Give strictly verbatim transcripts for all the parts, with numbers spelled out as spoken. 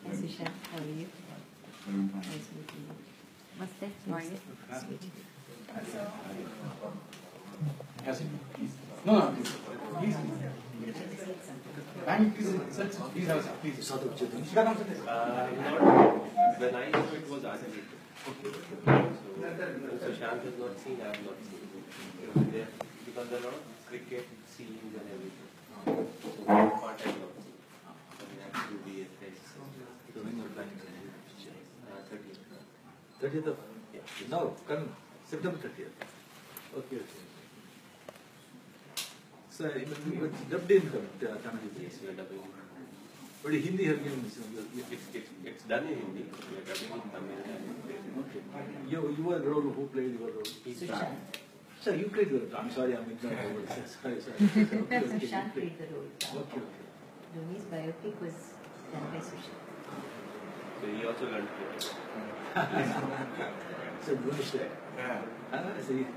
Susha, how are you? Nice meeting you. Namaste. Morning. Sweet. No, no, please. Please. Ma'am, please, sir, please have a seat, please. Uh, not, when I know it was Rajinikanth. Okay. So, Sushant has not seen, I have not seen. There, because there are a lot of cricket scenes and everything. So, part I have not seen. So, we have to be a face. So, when you're planning to do the picture? Uh, thirtieth. thirtieth of? Yeah. No, come September thirtieth. Okay, okay. So, but dubbed in Tamil. Yes, we are dubbing. But Hindi have given this. It's, it's, it's done in Hindi. We are dubbing in Tamil. Okay. You, you were the role, who played your role? Sushant. Sir, you played the role. I'm sorry, I'm ignorant over this. Sorry, sorry. Okay, okay, okay, Sushant you played the role. Okay, okay. Dhoni's biopic was done by Sushant. So, he also learned cricket. So, Dhoni there. Yeah. Ah, see.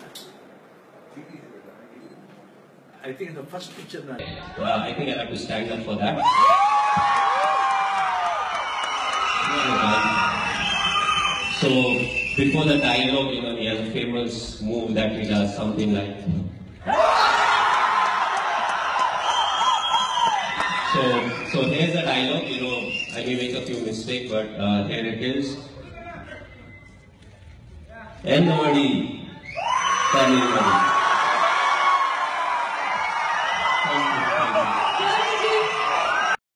I think in the first picture, now. Uh, I think I have to stand up for that. So, before the dialogue, you know, he has a famous move that he does, something like. So, so here's the dialogue, you know, I may make a few mistakes, but uh, here it is. Ennodi, Tamil.